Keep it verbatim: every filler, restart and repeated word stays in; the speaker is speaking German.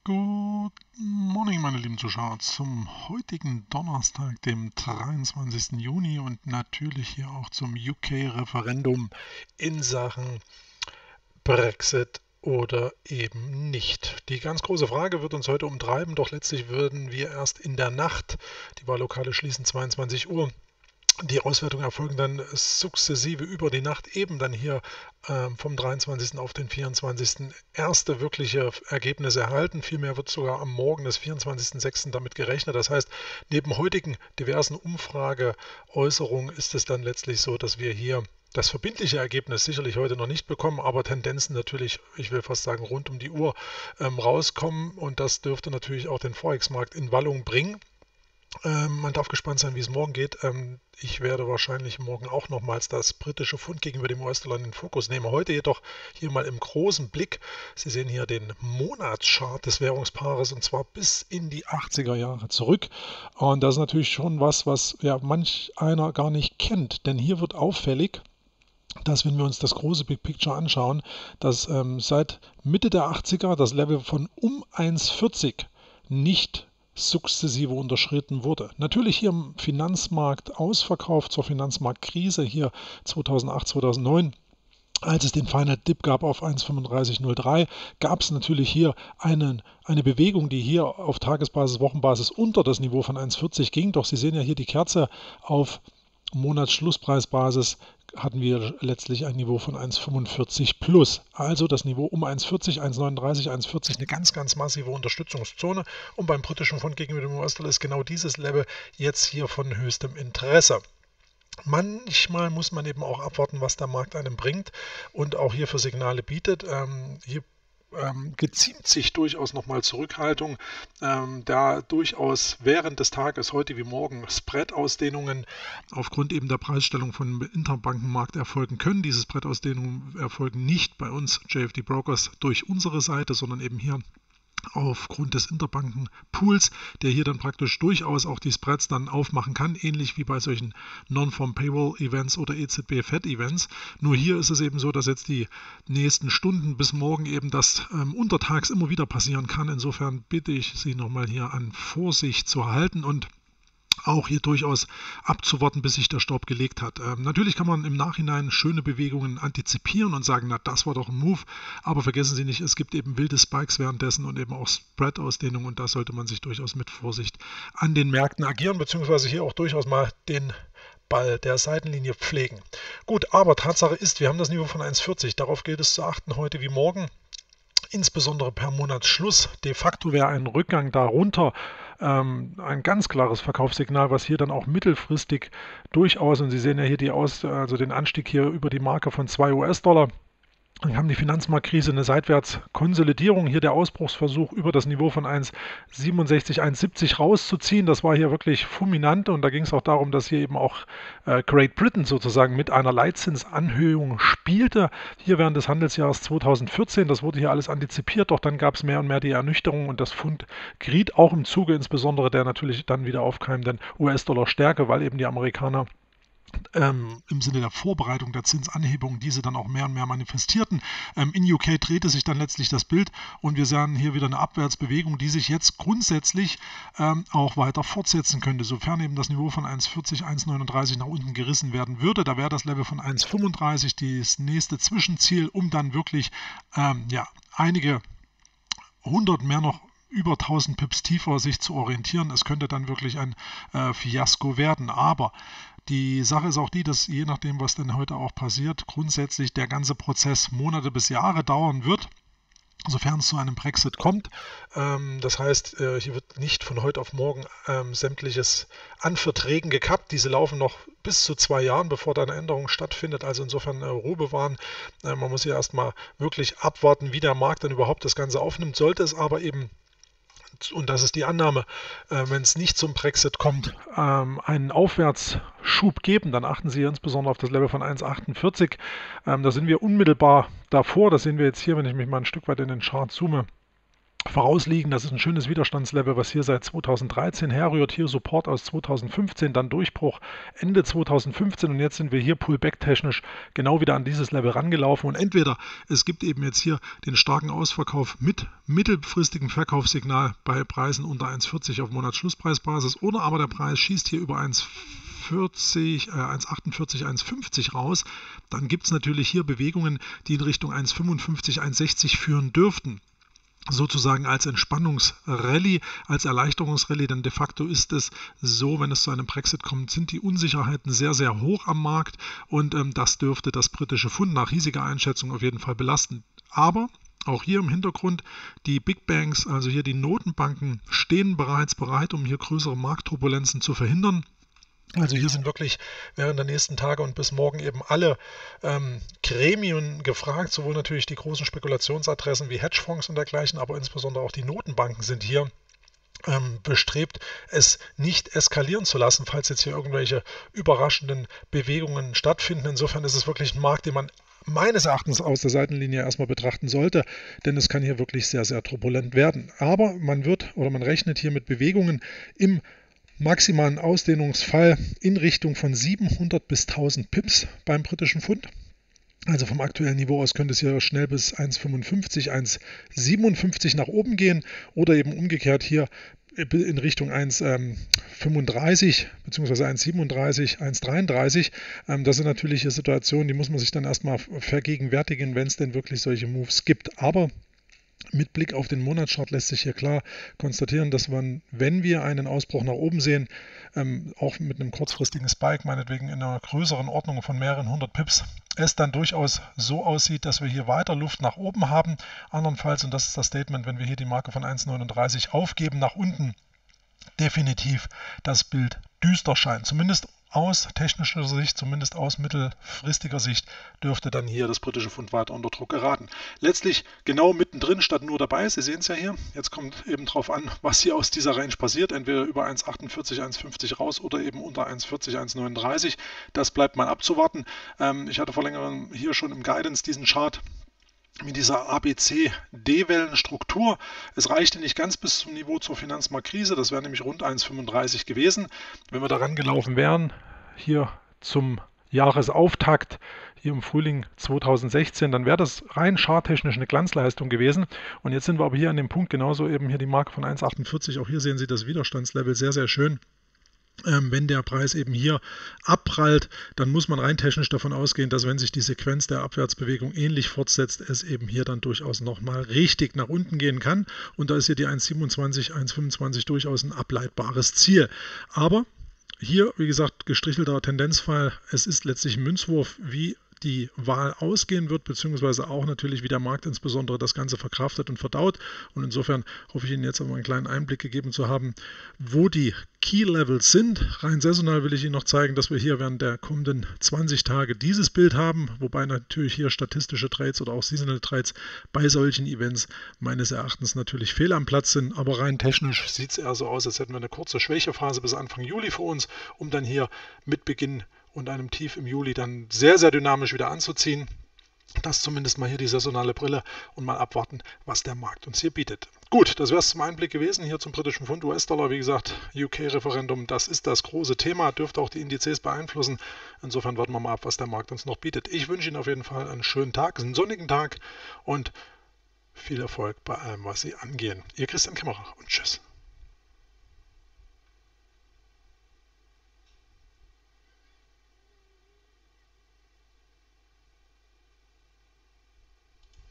Good morning, meine lieben Zuschauer, zum heutigen Donnerstag, dem dreiundzwanzigsten Juni und natürlich hier auch zum U K-Referendum in Sachen Brexit oder eben nicht. Die ganz große Frage wird uns heute umtreiben, doch letztlich würden wir erst in der Nacht, die Wahllokale schließen zweiundzwanzig Uhr, die Auswertungen erfolgen dann sukzessive über die Nacht, eben dann hier äh, vom dreiundzwanzigsten auf den vierundzwanzigsten erste wirkliche Ergebnisse erhalten. Vielmehr wird sogar am Morgen des vierundzwanzigsten sechsten damit gerechnet. Das heißt, neben heutigen diversen Umfrageäußerungen ist es dann letztlich so, dass wir hier das verbindliche Ergebnis sicherlich heute noch nicht bekommen, aber Tendenzen natürlich, ich will fast sagen, rund um die Uhr ähm, rauskommen, und das dürfte natürlich auch den Forex-Markt in Wallung bringen. Ähm, man darf gespannt sein, wie es morgen geht. Ähm, ich werde wahrscheinlich morgen auch nochmals das britische Pfund gegenüber dem U S-Dollar in den Fokus nehmen. Heute jedoch hier mal im großen Blick. Sie sehen hier den Monatschart des Währungspaares, und zwar bis in die achtziger Jahre zurück. Und das ist natürlich schon was, was ja manch einer gar nicht kennt. Denn hier wird auffällig, dass, wenn wir uns das große Big Picture anschauen, dass ähm, seit Mitte der achtziger das Level von um eins Komma vierzig nicht sukzessive unterschritten wurde. Natürlich hier im Finanzmarkt ausverkauft zur Finanzmarktkrise hier zweitausendacht, zweitausendneun. Als es den Final Dip gab auf eins Komma fünfunddreißig null drei, gab es natürlich hier einen, eine Bewegung, die hier auf Tagesbasis, Wochenbasis unter das Niveau von eins Komma vierzig ging. Doch Sie sehen ja hier die Kerze auf Monatsschlusspreisbasis, hatten wir letztlich ein Niveau von eins Komma fünfundvierzig plus. Also das Niveau um eins Komma vierzig, eins Komma neununddreißig, eins Komma vierzig, eine ganz, ganz massive Unterstützungszone. Und beim britischen Pfund gegenüber dem U S-Dollar ist genau dieses Level jetzt hier von höchstem Interesse. Manchmal muss man eben auch abwarten, was der Markt einem bringt und auch hier für Signale bietet. Ähm, hier Ähm, geziemt sich durchaus nochmal Zurückhaltung, ähm, da durchaus während des Tages, heute wie morgen, Spread-Ausdehnungen aufgrund eben der Preisstellung von Interbankenmarkt erfolgen können. Diese Spread-Ausdehnungen erfolgen nicht bei uns J F D Brokers durch unsere Seite, sondern eben hier aufgrund des Interbankenpools, der hier dann praktisch durchaus auch die Spreads dann aufmachen kann, ähnlich wie bei solchen Non-Farm-Payroll-Events oder E Z B-Fed-Events. Nur hier ist es eben so, dass jetzt die nächsten Stunden bis morgen eben das ähm, untertags immer wieder passieren kann. Insofern bitte ich Sie nochmal hier an Vorsicht zu halten und auch hier durchaus abzuwarten, bis sich der Staub gelegt hat. Ähm, natürlich kann man im Nachhinein schöne Bewegungen antizipieren und sagen, na, das war doch ein Move, aber vergessen Sie nicht, es gibt eben wilde Spikes währenddessen und eben auch Spread-Ausdehnung, und da sollte man sich durchaus mit Vorsicht an den Märkten agieren, beziehungsweise hier auch durchaus mal den Ball der Seitenlinie pflegen. Gut, aber Tatsache ist, wir haben das Niveau von eins Komma vierzig, darauf gilt es zu achten heute wie morgen. Insbesondere per Monatsschluss. De facto wäre ein Rückgang darunter ähm, ein ganz klares Verkaufssignal, was hier dann auch mittelfristig durchaus, und Sie sehen ja hier die Aus, also den Anstieg hier über die Marke von zwei U S-Dollar. Dann haben die Finanzmarktkrise eine Seitwärtskonsolidierung, hier der Ausbruchsversuch über das Niveau von eins Komma siebenundsechzig, eins Komma siebzig rauszuziehen. Das war hier wirklich fulminant, und da ging es auch darum, dass hier eben auch äh, Great Britain sozusagen mit einer Leitzinsanhöhung spielte. Hier während des Handelsjahres zweitausendvierzehn, das wurde hier alles antizipiert, doch dann gab es mehr und mehr die Ernüchterung, und das Pfund geriet auch im Zuge insbesondere der natürlich dann wieder aufkeimenden U S-Dollar-Stärke, weil eben die Amerikaner Ähm, im Sinne der Vorbereitung der Zinsanhebung diese dann auch mehr und mehr manifestierten. Ähm, in U K drehte sich dann letztlich das Bild, und wir sahen hier wieder eine Abwärtsbewegung, die sich jetzt grundsätzlich ähm, auch weiter fortsetzen könnte, sofern eben das Niveau von eins Komma vierzig, eins Komma neununddreißig nach unten gerissen werden würde. Da wäre das Level von eins Komma fünfunddreißig das nächste Zwischenziel, um dann wirklich ähm, ja, einige hundert mehr noch über tausend Pips tiefer sich zu orientieren. Es könnte dann wirklich ein äh, Fiasko werden, aber die Sache ist auch die, dass je nachdem, was denn heute auch passiert, grundsätzlich der ganze Prozess Monate bis Jahre dauern wird, sofern es zu einem Brexit kommt. Ähm, das heißt, äh, hier wird nicht von heute auf morgen ähm, sämtliches an Verträgen gekappt. Diese laufen noch bis zu zwei Jahren, bevor da eine Änderung stattfindet. Also insofern äh, Ruhe bewahren. Äh, man muss hier erstmal wirklich abwarten, wie der Markt dann überhaupt das Ganze aufnimmt. Sollte es aber eben, und das ist die Annahme, äh, wenn es nicht zum Brexit kommt, ähm, einen Aufwärtsschub geben, dann achten Sie insbesondere auf das Level von eins Komma achtundvierzig. Ähm, da sind wir unmittelbar davor, das sehen wir jetzt hier, wenn ich mich mal ein Stück weit in den Chart zoome. vorausliegen. Das ist ein schönes Widerstandslevel, was hier seit zweitausenddreizehn herrührt. Hier Support aus zweitausendfünfzehn, dann Durchbruch Ende zweitausendfünfzehn und jetzt sind wir hier Pullback-technisch genau wieder an dieses Level rangelaufen. Und entweder es gibt eben jetzt hier den starken Ausverkauf mit mittelfristigem Verkaufssignal bei Preisen unter eins Komma vierzig auf Monatsschlusspreisbasis oder aber der Preis schießt hier über eins Komma vierzig, äh, eins Komma achtundvierzig, eins Komma fünfzig raus. Dann gibt es natürlich hier Bewegungen, die in Richtung eins Komma fünfundfünfzig, eins Komma sechzig führen dürften. Sozusagen als Entspannungsrallye, als Erleichterungsrallye, denn de facto ist es so, wenn es zu einem Brexit kommt, sind die Unsicherheiten sehr, sehr hoch am Markt und ähm, das dürfte das britische Pfund nach hiesiger Einschätzung auf jeden Fall belasten. Aber auch hier im Hintergrund, die Big Banks, also hier die Notenbanken, stehen bereits bereit, um hier größere Marktturbulenzen zu verhindern. Also hier sind wirklich während der nächsten Tage und bis morgen eben alle ähm, Gremien gefragt, sowohl natürlich die großen Spekulationsadressen wie Hedgefonds und dergleichen, aber insbesondere auch die Notenbanken sind hier ähm, bestrebt, es nicht eskalieren zu lassen, falls jetzt hier irgendwelche überraschenden Bewegungen stattfinden. Insofern ist es wirklich ein Markt, den man meines Erachtens aus der Seitenlinie erstmal betrachten sollte, denn es kann hier wirklich sehr, sehr turbulent werden. Aber man wird oder man rechnet hier mit Bewegungen im maximalen Ausdehnungsfall in Richtung von siebenhundert bis tausend Pips beim britischen Pfund. Also vom aktuellen Niveau aus könnte es hier schnell bis eins Komma fünfundfünfzig, eins Komma siebenundfünfzig nach oben gehen oder eben umgekehrt hier in Richtung eins Komma fünfunddreißig bzw. eins Komma siebenunddreißig, eins Komma dreiunddreißig. Das sind natürlich Situationen, die muss man sich dann erstmal vergegenwärtigen, wenn es denn wirklich solche Moves gibt. Aber mit Blick auf den Monatschart lässt sich hier klar konstatieren, dass man, wenn wir einen Ausbruch nach oben sehen, ähm, auch mit einem kurzfristigen Spike, meinetwegen in einer größeren Ordnung von mehreren hundert Pips, es dann durchaus so aussieht, dass wir hier weiter Luft nach oben haben. Andernfalls, und das ist das Statement, wenn wir hier die Marke von eins Komma neununddreißig aufgeben nach unten, definitiv das Bild düster scheint. Zumindest aus technischer Sicht, zumindest aus mittelfristiger Sicht, dürfte dann hier das britische Pfund weiter unter Druck geraten. Letztlich genau mittendrin statt nur dabei. Sie sehen es ja hier. Jetzt kommt eben drauf an, was hier aus dieser Range passiert. Entweder über eins Komma achtundvierzig, eins Komma fünfzig raus oder eben unter eins Komma vierzig, eins Komma neununddreißig. Das bleibt mal abzuwarten. Ähm, ich hatte vor längerem hier schon im Guidance diesen Chart mit dieser A B C-D-Wellenstruktur. Es reichte nicht ganz bis zum Niveau zur Finanzmarktkrise, das wäre nämlich rund eins Komma fünfunddreißig gewesen. Wenn wir daran gelaufen wären, hier zum Jahresauftakt, hier im Frühling zweitausendsechzehn, dann wäre das rein charttechnisch eine Glanzleistung gewesen. Und jetzt sind wir aber hier an dem Punkt, genauso eben hier die Marke von eins Komma achtundvierzig, auch hier sehen Sie das Widerstandslevel sehr, sehr schön. Ähm, wenn der Preis eben hier abprallt, dann muss man rein technisch davon ausgehen, dass wenn sich die Sequenz der Abwärtsbewegung ähnlich fortsetzt, es eben hier dann durchaus nochmal richtig nach unten gehen kann. Und da ist hier die eins Komma siebenundzwanzig, eins Komma fünfundzwanzig durchaus ein ableitbares Ziel. Aber hier, wie gesagt, gestrichelter Tendenzfall. Es ist letztlich ein Münzwurf, wie die Wahl ausgehen wird, beziehungsweise auch natürlich, wie der Markt insbesondere das Ganze verkraftet und verdaut. Und insofern hoffe ich Ihnen jetzt aber einen kleinen Einblick gegeben zu haben, wo die Key Levels sind. Rein saisonal will ich Ihnen noch zeigen, dass wir hier während der kommenden zwanzig Tage dieses Bild haben, wobei natürlich hier statistische Trades oder auch Seasonal Trades bei solchen Events meines Erachtens natürlich fehl am Platz sind. Aber rein technisch sieht es eher so aus, als hätten wir eine kurze Schwächephase bis Anfang Juli vor uns, um dann hier mit Beginn und einem Tief im Juli dann sehr, sehr dynamisch wieder anzuziehen. Das zumindest mal hier die saisonale Brille und mal abwarten, was der Markt uns hier bietet. Gut, das wäre es zum Einblick gewesen hier zum britischen Pfund U S-Dollar. Wie gesagt, U K-Referendum, das ist das große Thema, dürfte auch die Indizes beeinflussen. Insofern warten wir mal ab, was der Markt uns noch bietet. Ich wünsche Ihnen auf jeden Fall einen schönen Tag, einen sonnigen Tag und viel Erfolg bei allem, was Sie angehen. Ihr Christian Kämmerer und tschüss.